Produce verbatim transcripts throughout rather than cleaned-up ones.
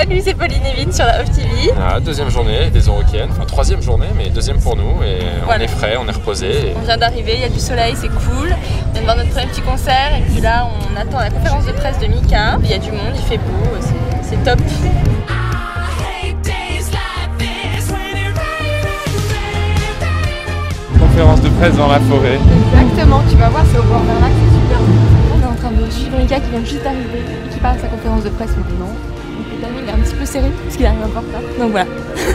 Salut, c'est Pauline et Vin sur la Off T V. Ah, deuxième journée des Eurokéennes, enfin troisième journée, mais deuxième pour nous. Et voilà. On est frais, on est reposé. Et... On vient d'arriver, il y a du soleil, c'est cool. On vient de voir notre premier petit concert et puis là on attend la conférence de presse de Mika. Il y a du monde, il fait beau, c'est top. Conférence de presse dans la forêt. Exactement, tu vas voir, c'est au bord d'un lac, c'est super. On est en train de suivre Mika qui vient juste d'arriver et qui part à sa conférence de presse maintenant. Donc le timing est un petit peu serré parce qu'il arrive un peu en retard. Donc voilà.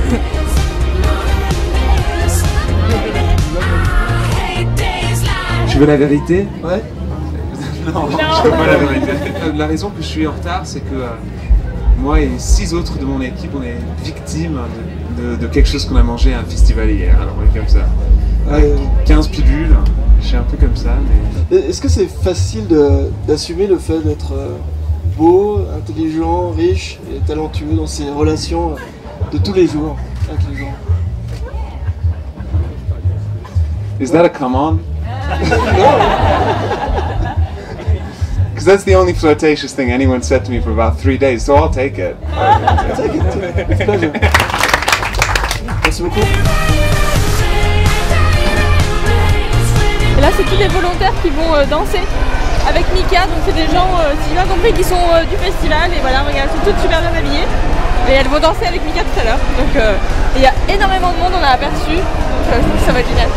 Tu veux la vérité? Ouais. Non, non, je veux pas la vérité. La raison que je suis en retard, c'est que euh, moi et six autres de mon équipe, on est victimes de, de, de quelque chose qu'on a mangé à un festival hier. Alors on est comme ça. Ouais, quinze pilules, je suis un peu comme ça. Mais... Est-ce que c'est facile d'assumer le fait d'être beau, intelligent, riche et talentueux dans ses relations de tous les jours avec les gens? Is that a come on? Because that's the only flirtatious thing anyone said to me for about three days, so I'll take it. I'll take it too. It's a pleasure. Merci beaucoup. Et là, c'est tous les volontaires qui vont euh, danser avec Mika. Donc, c'est des gens, euh, si j'ai bien compris, qui sont euh, du festival. Et voilà, regarde, elles sont toutes super bien habillées. Et elles vont danser avec Mika tout à l'heure. Donc, euh, il y a énormément de monde, on a aperçu. Donc, euh, je trouve que ça va être génial.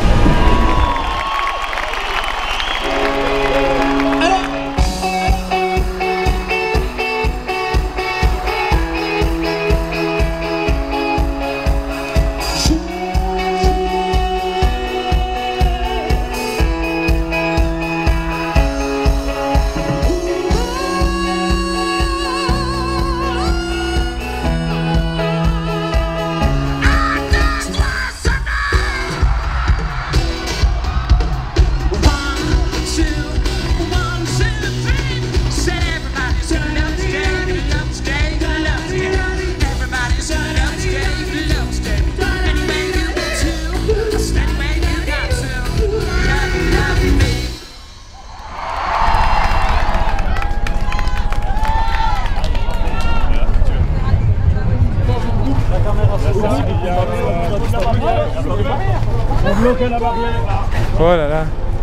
Oh là là.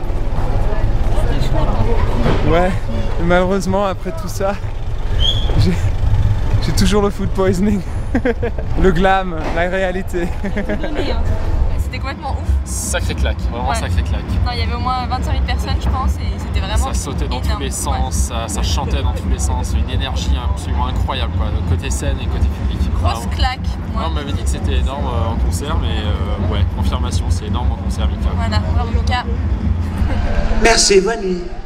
Ouais, mais malheureusement après tout ça, j'ai toujours le food poisoning. Le glam, la réalité. C'était complètement ouf. Sacré claque, vraiment ouais. Sacré claque. Non, il y avait au moins vingt-cinq mille personnes je pense et c'était vraiment Ça sautait dans énorme. tous les sens, ouais. ça, ça chantait dans tous les sens, une énergie absolument incroyable quoi, côté scène et côté public. Grosse vraiment. claque. Ouais. On m'avait dit que c'était énorme euh, en concert, mais euh, ouais, confirmation, c'est énorme en concert Mika. Voilà, bravo Mika. Merci, bonne nuit.